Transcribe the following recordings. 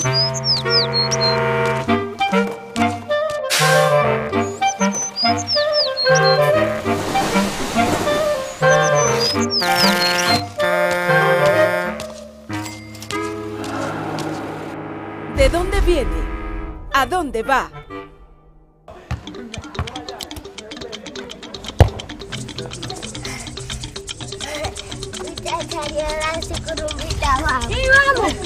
¿De dónde viene? ¿A dónde va? ¡Sí, vamos!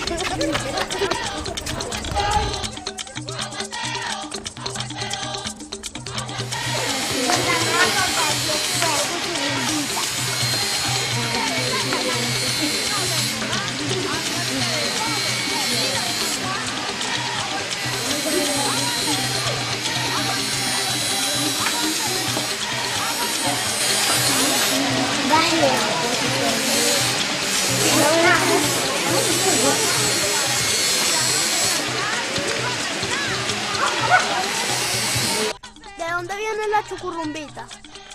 ¿De dónde viene la chucurrumbita?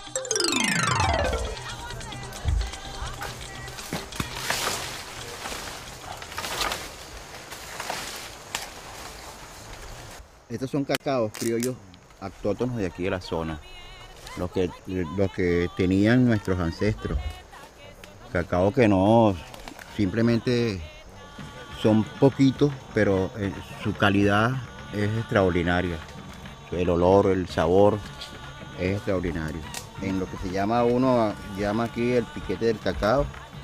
Estos son cacaos criollos autóctonos de aquí de la zona, los que tenían nuestros ancestros. Cacao que no, simplemente son poquitos, pero su calidad es extraordinaria. El olor, el sabor es extraordinario. En lo que se llama, uno llama aquí el piquete del cacao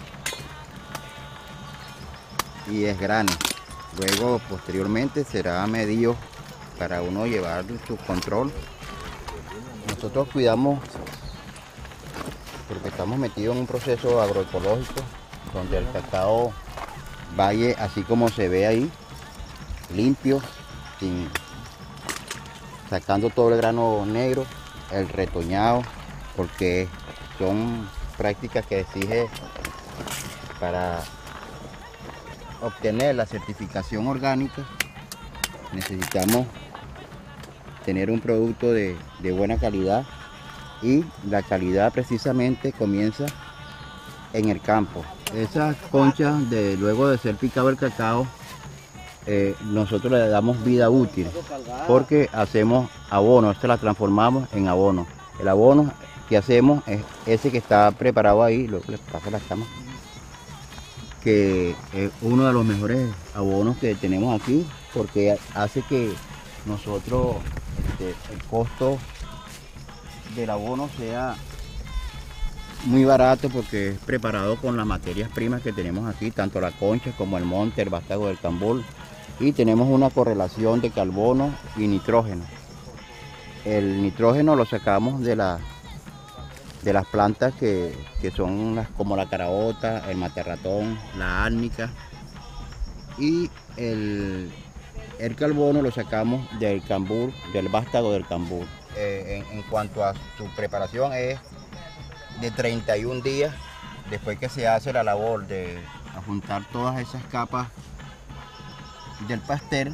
y es grano. Luego, posteriormente, será medido para uno llevar su control. Nosotros cuidamos porque estamos metidos en un proceso agroecológico donde el cacao vaya así como se ve ahí, limpio, sacando todo el grano negro, el retoñado, porque son prácticas que exige para obtener la certificación orgánica. Necesitamos tener un producto de buena calidad, y la calidad precisamente comienza en el campo. Esas conchas, luego de ser picado el cacao, nosotros le damos vida útil porque hacemos abono, esta la transformamos en abono. El abono que hacemos es ese que está preparado ahí, luego le paso la cama, que es uno de los mejores abonos que tenemos aquí, porque hace que nosotros el costo del abono sea muy barato, porque es preparado con las materias primas que tenemos aquí, tanto la concha como el monte, el vástago del cambur, y tenemos una correlación de carbono y nitrógeno. El nitrógeno lo sacamos de las plantas que son como la caraota, el materratón, la árnica, y el carbono lo sacamos del cambur, del vástago del cambur. En cuanto a su preparación, es de 31 días después que se hace la labor de juntar todas esas capas del pastel.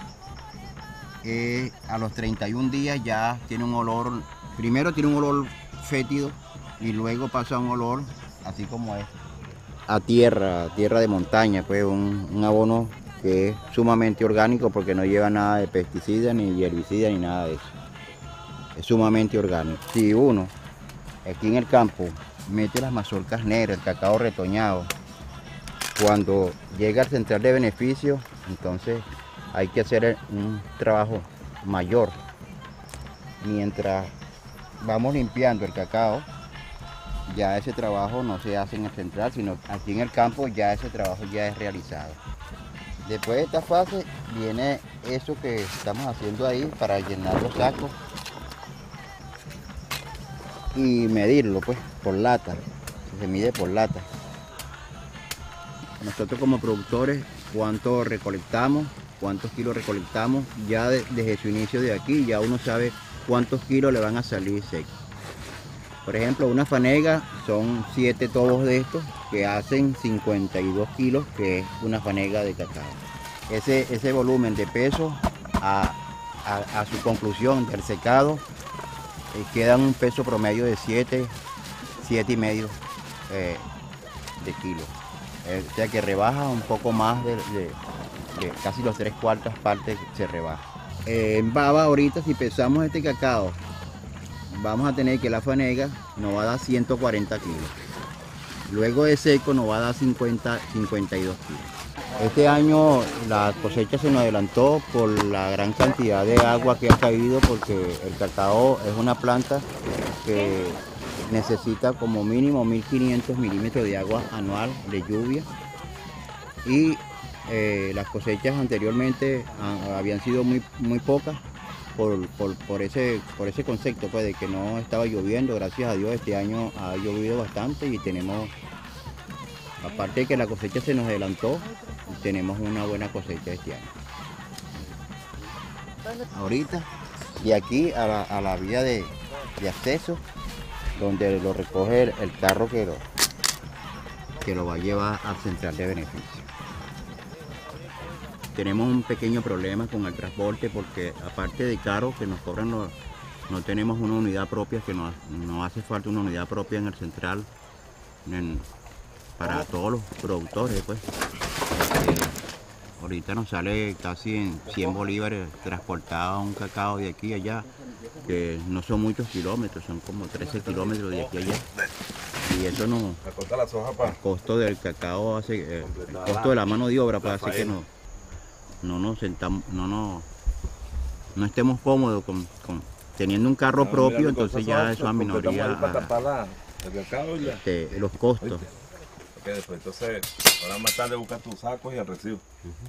A los 31 días ya tiene un olor, primero tiene un olor fétido y luego pasa a un olor así como es a tierra de montaña, pues un abono que es sumamente orgánico porque no lleva nada de pesticida, ni herbicida, ni nada de eso. Es sumamente orgánico. Si uno aquí en el campo mete las mazorcas negras, el cacao retoñado, cuando llega al central de beneficio, entonces hay que hacer un trabajo mayor. Mientras vamos limpiando el cacao, ya ese trabajo no se hace en el central, sino aquí en el campo ya ese trabajo ya es realizado. Después de esta fase viene eso que estamos haciendo ahí para llenar los sacos y medirlo pues por lata, se mide por lata. Nosotros como productores, cuánto recolectamos, cuántos kilos recolectamos, ya desde su inicio de aquí ya uno sabe cuántos kilos le van a salir secos. Por ejemplo, una fanega son 7 tobos de estos que hacen 52 kilos, que es una fanega de cacao. Ese volumen de peso a su conclusión del secado queda un peso promedio de 7,5 de kilos. O sea que rebaja un poco más casi los 3/4 partes se rebaja. En baba ahorita si pesamos este cacao, vamos a tener que la fanega nos va a dar 140 kilos. Luego de seco nos va a dar 52 kilos. Este año la cosecha se nos adelantó por la gran cantidad de agua que ha caído, porque el cacao es una planta que necesita como mínimo 1500 milímetros de agua anual de lluvia, y las cosechas anteriormente habían sido muy pocas por ese concepto, pues, de que no estaba lloviendo. Gracias a Dios este año ha llovido bastante y tenemos, aparte de que la cosecha se nos adelantó, tenemos una buena cosecha este año. Ahorita, de aquí a la vía de acceso, donde lo recoge el carro que lo va a llevar al central de beneficio. Tenemos un pequeño problema con el transporte, porque aparte de caro que nos cobran, no tenemos una unidad propia, que nos hace falta una unidad propia en el central para todos los productores, pues. Ahorita nos sale casi en 100 bolívares transportado un cacao de aquí a allá, que no son muchos kilómetros, son como 13 kilómetros de aquí a allá. Y eso no, el costo del cacao hace, el costo de la mano de obra, pues, hace que no estemos cómodos teniendo un carro propio, entonces ya eso aminoría los costos. Okay, después, entonces, ahora más tarde buscar tus sacos y el recibo.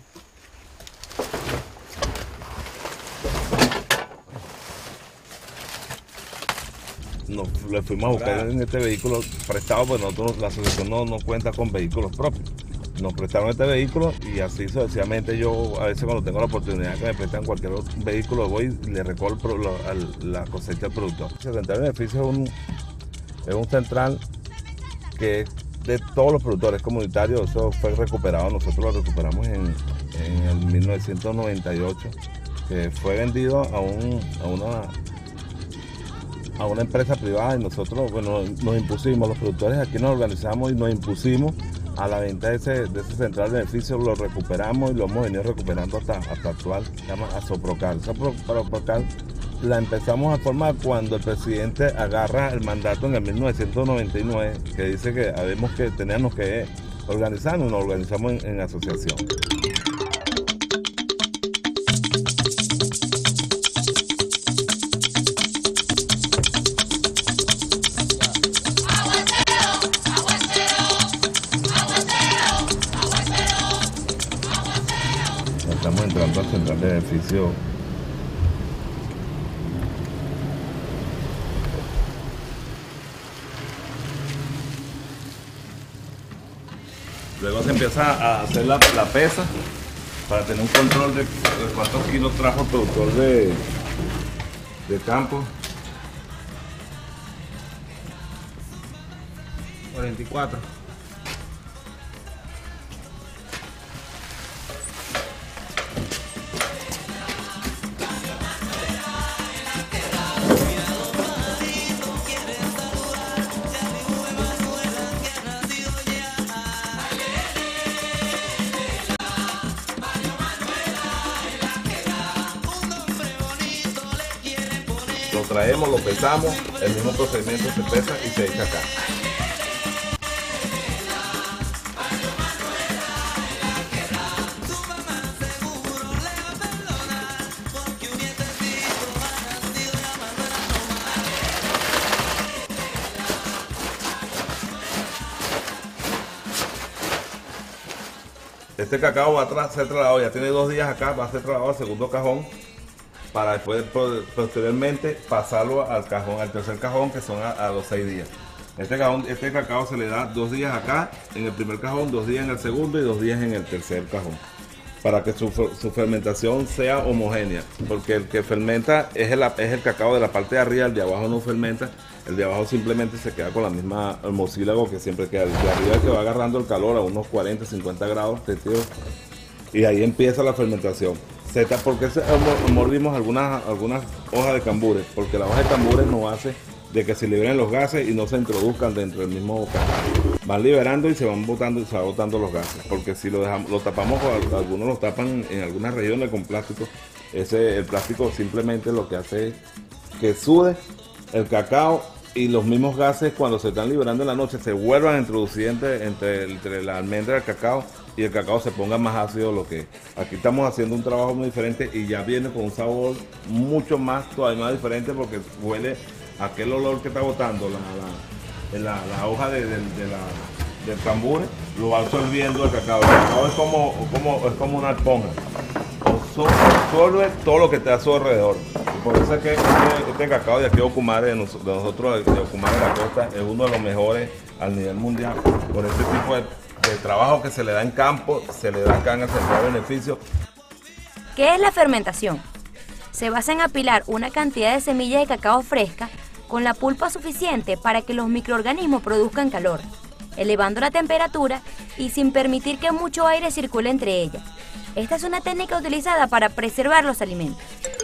Le fuimos a buscar en este vehículo prestado, pues nosotros, la asociación no cuenta con vehículos propios. Nos prestaron este vehículo y así sucesivamente. Yo a veces cuando tengo la oportunidad que me prestan cualquier otro vehículo, voy y le recojo la cosecha al productor. El central de beneficio es un central que es de todos los productores comunitarios. Eso fue recuperado, nosotros lo recuperamos en el 1998, que fue vendido a una empresa privada, y nosotros, bueno, nos impusimos, los productores aquí nos organizamos y nos impusimos a la venta de ese central de beneficio. Lo recuperamos y lo hemos venido recuperando hasta actual. Se llama Asoprocal. Asoprocal la empezamos a formar cuando el presidente agarra el mandato en el 1999, que dice que teníamos que organizarnos, y nos organizamos en asociación. Estamos entrando al central de beneficio. Luego se empieza a hacer la pesa para tener un control de cuántos kilos trajo el productor de campo. 44. Lo traemos, lo pesamos, el mismo procedimiento se pesa y se echa acá. Este cacao va a ser trasladado, ya tiene 2 días acá, va a ser trasladado al segundo cajón, para después posteriormente pasarlo al tercer cajón, que son a los 6 días. Este cacao se le da 2 días acá en el primer cajón, 2 días en el segundo y 2 días en el tercer cajón, para que su fermentación sea homogénea, porque el que fermenta es el cacao de la parte de arriba, el de abajo no fermenta, el de abajo simplemente se queda con la misma mucílago que siempre queda. El de arriba es que va agarrando el calor a unos 40, 50 grados centígrados, y ahí empieza la fermentación. ¿Por qué mordimos algunas hojas de cambures? Porque la hoja de cambures nos hace de que se liberen los gases y no se introduzcan dentro del mismo bocal. Van liberando y se van botando los gases. Porque si lo tapamos, algunos lo tapan en algunas regiones con plástico. El plástico simplemente lo que hace es que sude el cacao y los mismos gases, cuando se están liberando en la noche, se vuelvan a introducir entre la almendra y el cacao, y el cacao se ponga más ácido de lo que es. Aquí estamos haciendo un trabajo muy diferente y ya viene con un sabor mucho más, todavía más diferente, porque huele aquel olor que está botando la hoja del cambure, lo va absorbiendo el cacao. El cacao es como una esponja, absorbe todo lo que está a su alrededor. Por eso es que este cacao de aquí de Ocumare, de nosotros de Ocumare de la Costa, es uno de los mejores a nivel mundial. Por este tipo de trabajo que se le da en campo, se le da acá en el centro de beneficio. ¿Qué es la fermentación? Se basa en apilar una cantidad de semillas de cacao fresca con la pulpa suficiente para que los microorganismos produzcan calor, elevando la temperatura y sin permitir que mucho aire circule entre ellas. Esta es una técnica utilizada para preservar los alimentos.